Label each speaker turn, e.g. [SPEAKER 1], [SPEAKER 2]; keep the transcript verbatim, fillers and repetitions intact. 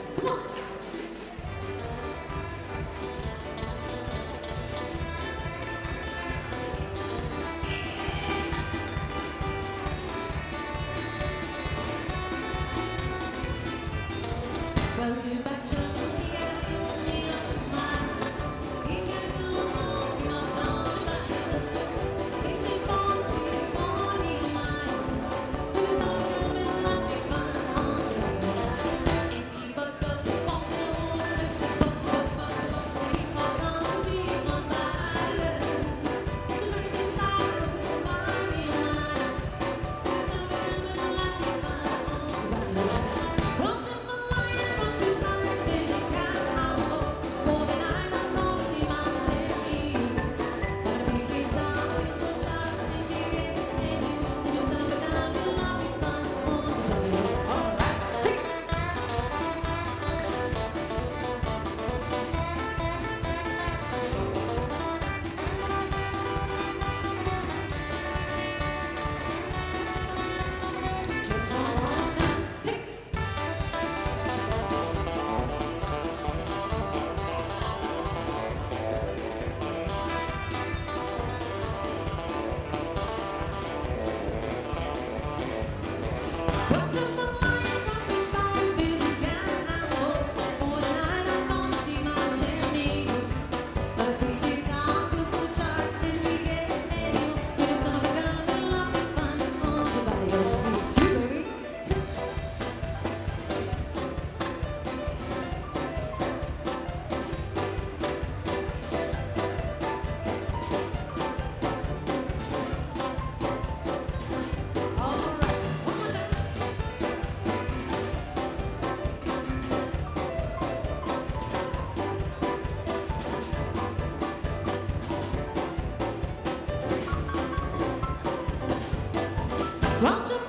[SPEAKER 1] Come on. Well, you betcha he got me on mine. He got me on my own. He's the boss, he's morning mine. Who's all coming like me fine on together? Ain't he but the phone to this is but the bubble. He falls on to see my life. To look inside of my mind. Who's all coming like me fine on together? Won't you just one more time, take. Wonderful life, I wish I really can. For the night I'm gonna see my Jenny. But a big guitar, beautiful chart, and we get ready. You know something coming, love me fun on the bio. It's you, baby. All right, one more time. Won't you